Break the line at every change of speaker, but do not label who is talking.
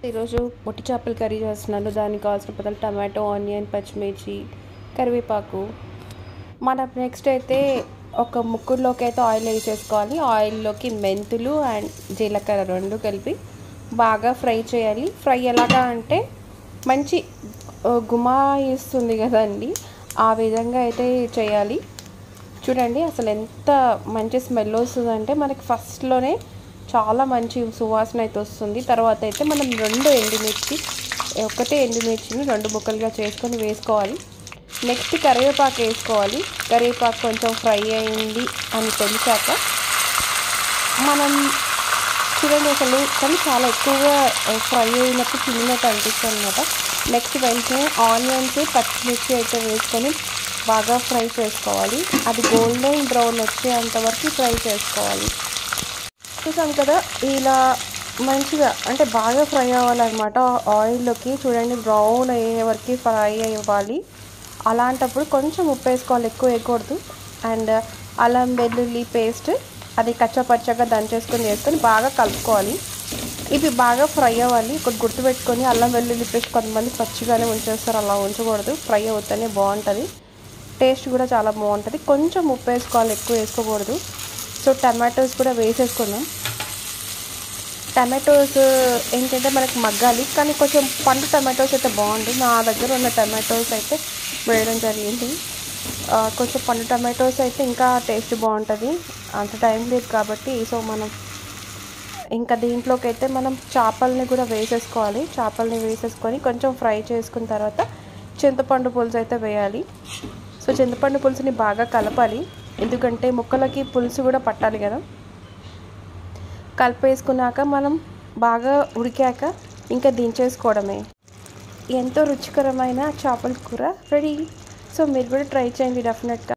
ఈరోజు పొట్టి చేపల కర్రీ చేస్తున్నాను. దానికి కావాల్సిన పదార్థాలు టమాటో, ఆనియన్, పచ్చిమిర్చి, కరివేపాకు. మనం నెక్స్ట్ అయితే ఒక ముక్కుడులోకి అయితే ఆయిల్ వేసేసుకోవాలి. ఆయిల్లోకి మెంతులు అండ్ జీలకర్ర రెండు కలిపి బాగా ఫ్రై చేయాలి. ఫ్రై ఎలాగా అంటే మంచి గుమా ఇస్తుంది కదండి, ఆ విధంగా అయితే చేయాలి. చూడండి అసలు ఎంత మంచి స్మెల్ వస్తుందంటే మనకి ఫస్ట్లోనే చాలా మంచి సువాసన అయితే వస్తుంది. తర్వాత అయితే మనం ఒకటే ఎండుమిర్చిని 2 ముక్కలుగా చేసుకొని వేసుకోవాలి. నెక్స్ట్ కరివేపాకు వేసుకోవాలి. కరివేపాకు కొంచెం ఫ్రై అయింది అని తెలిసాక మనం చూడండి అసలు కానీ చాలా ఎక్కువగా ఫ్రై అయినప్పుడు తిన్నట్టు అనిపిస్తుంది అనమాట. నెక్స్ట్ వెంటనే ఆనియన్స్, పచ్చిమిర్చి అయితే వేసుకొని బాగా ఫ్రై చేసుకోవాలి. అది గోల్డెన్ బ్రౌన్ వచ్చేంత వరకు ఫ్రై చేసుకోవాలి. చూసాం కదా, ఇలా మంచిగా అంటే బాగా ఫ్రై అవ్వాలన్నమాట. ఆయిల్లోకి చూడండి బ్రౌన్ అయ్యే వరకు ఫ్రై అవ్వాలి. అలాంటప్పుడు కొంచెం ఉప్పు వేసుకోవాలి, ఎక్కువ వేయకూడదు. అండ్ అల్లం వెల్లుల్లి పేస్ట్ అది కచ్చపచ్చగా వేసుకొని బాగా కలుపుకోవాలి. ఇవి బాగా ఫ్రై అవ్వాలి. ఇక్కడ గుర్తుపెట్టుకొని అల్లం వెల్లుల్లి పేస్ట్ కొంతమంది పచ్చిగానే ఉంచేస్తారు, అలా ఉంచకూడదు. ఫ్రై అవుతూనే బాగుంటుంది, టేస్ట్ కూడా చాలా బాగుంటుంది. కొంచెం ఉప్పు వేసుకోవాలి, ఎక్కువ వేసుకోకూడదు. సో టమాటోస్ కూడా వేసేసుకున్నాం. టమాటోస్ ఏంటంటే మనకు మగ్గాలి, కానీ కొంచెం పండు టమాటోస్ అయితే బాగుంటుంది. నా దగ్గర ఉన్న టమాటోస్ అయితే వేయడం జరిగింది. కొంచెం పండు టమాటోస్ అయితే ఇంకా టేస్ట్ బాగుంటుంది. అంత టైం లేదు కాబట్టి. సో మనం ఇంకా దీంట్లోకి అయితే మనం చేపల్ని కూడా వేసేసుకోవాలి. చేపల్ని వేసేసుకొని కొంచెం ఫ్రై చేసుకున్న తర్వాత చింతపండు పులుసు అయితే వేయాలి. సో చింతపండు పులుసుని బాగా కలపాలి, ఎందుకంటే ముక్కలకి పులుసు కూడా పట్టాలి కదా. కలిపేసుకున్నాక మనం బాగా ఉడికాక ఇంకా దించేసుకోవడమే. ఎంతో రుచికరమైన చేపల కూర రెడీ. సో మీరు కూడా ట్రై చేయండి డెఫినెట్గా.